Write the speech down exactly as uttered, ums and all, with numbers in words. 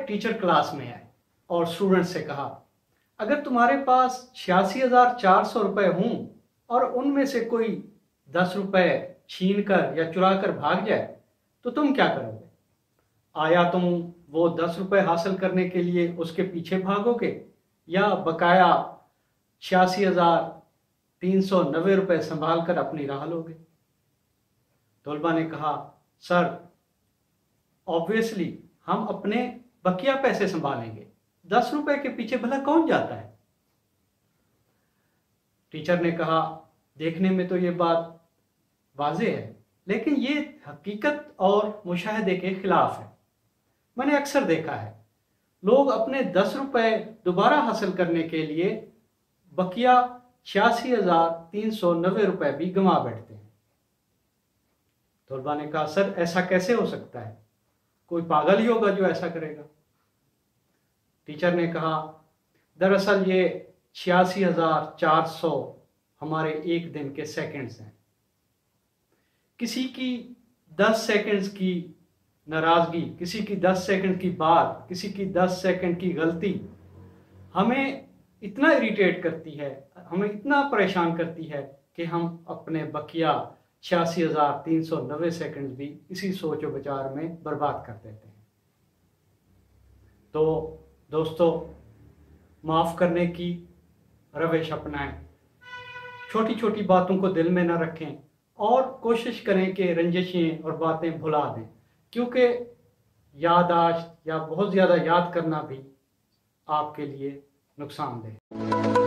ایک teacher class میں آئے اور اسٹوڈنٹ سے کہا اگر تمہارے پاس چھیاسی ہزار چار سو روپے ہوں اور ان میں سے کوئی دس روپے چھین کر یا چرا کر بھاگ جائے تو تم کیا کرو گے؟ آیا تم وہ دس روپے حاصل کرنے کے لیے اس کے پیچھے بھاگو گے یا بقایا چھیاسی ہزار تین سو نوے روپے سنبھال کر اپنی راہ لو گے؟ طلبہ نے کہا سر آبویسلی ہم اپنے بقیہ پیسے سنبھالیں گے، دس روپے کے پیچھے بھلا کون جاتا ہے؟ ٹیچر نے کہا دیکھنے میں تو یہ بات واضح ہے لیکن یہ حقیقت اور مشاہدے کے خلاف ہے۔ میں نے اکثر دیکھا ہے لوگ اپنے دس روپے دوبارہ حاصل کرنے کے لیے بقیہ چھیاسی ہزار تین سو نوے روپے بھی گنوا بیٹھتے ہیں۔ طلبہ نے کہا سر ایسا کیسے ہو سکتا ہے؟ کوئی پاگل ہی ہوگا جو ایسا کرے گا۔ ٹیچر نے کہا دراصل یہ چھیاسی ہزار چار سو ہمارے ایک دن کے سیکنڈز ہیں۔ کسی کی دس سیکنڈز کی ناراضگی، کسی کی دس سیکنڈ کی بات، کسی کی دس سیکنڈ کی غلطی ہمیں اتنا اریٹیٹ کرتی ہے، ہمیں اتنا پریشان کرتی ہے کہ ہم اپنے بقیہ چھیاسی ہزار تین سو نوے سیکنڈ بھی اسی سوچ و بچار میں برباد کر دیتے ہیں۔ تو دوستو معاف کرنے کی روش اپنائیں، چھوٹی چھوٹی باتوں کو دل میں نہ رکھیں اور کوشش کریں کہ رنجشیں اور باتیں بھلا دیں، کیونکہ یادداشت یا بہت زیادہ یاد کرنا بھی آپ کے لیے نقصان دہ ہے۔